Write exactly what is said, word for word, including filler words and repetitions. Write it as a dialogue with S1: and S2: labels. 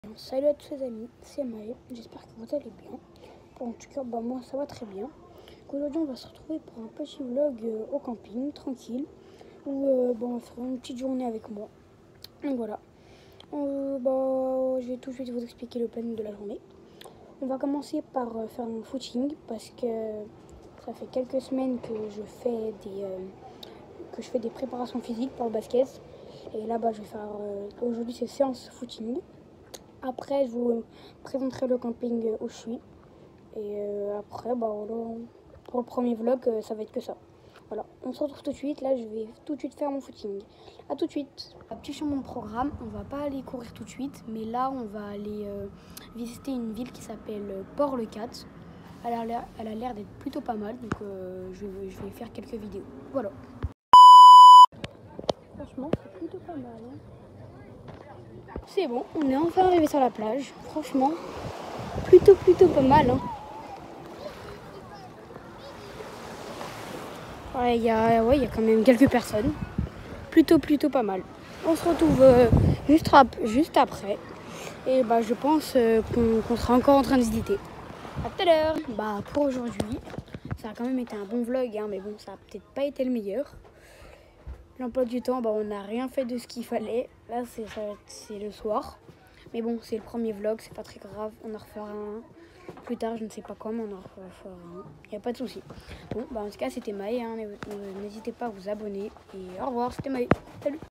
S1: Salut à tous les amis, c'est Maë, j'espère que vous allez bien. Bon, en tout cas, bah, moi ça va très bien. Aujourd'hui on va se retrouver pour un petit vlog euh, au camping, tranquille, où euh, bah, on va faire une petite journée avec moi. Donc voilà, euh, bah, je vais tout de suite vous expliquer le planning de la journée. On va commencer par euh, faire un footing, parce que ça fait quelques semaines que je fais des, euh, que je fais des préparations physiques pour le basket. Et là bah, je vais faire, euh, aujourd'hui c'est séance footing. Après, je vous présenterai le camping où je suis. Et euh, après, bah, voilà, pour le premier vlog, euh, ça va être que ça. Voilà, on se retrouve tout de suite. Là, je vais tout de suite faire mon footing. A tout de suite. Un petit changement de programme. On va pas aller courir tout de suite. Mais là, on va aller euh, visiter une ville qui s'appelle Port-le-Cat. Elle a l'air, elle a l'air d'être plutôt pas mal. Donc, euh, je, vais, je vais faire quelques vidéos. Voilà. Franchement, c'est plutôt pas mal. Hein. C'est bon, on est enfin arrivé sur la plage. Franchement, plutôt plutôt pas mal. Hein. Ouais, il y a, ouais, y a quand même quelques personnes. Plutôt plutôt pas mal. On se retrouve euh, juste, rap, juste après. Et bah je pense euh, qu'on qu'on sera encore en train de visiter. À tout à l'heure. Bah pour aujourd'hui, ça a quand même été un bon vlog, hein, mais bon, ça a peut-être pas été le meilleur. L'emploi du temps, bah on n'a rien fait de ce qu'il fallait. Là c'est c'est le soir. Mais bon, c'est le premier vlog, c'est pas très grave. On en refera un plus tard, je ne sais pas comment, on en refera un. Il n'y a pas de souci. Bon, bah en tout cas, c'était Maë. Hein. N'hésitez pas à vous abonner. Et au revoir, c'était Maë. Salut!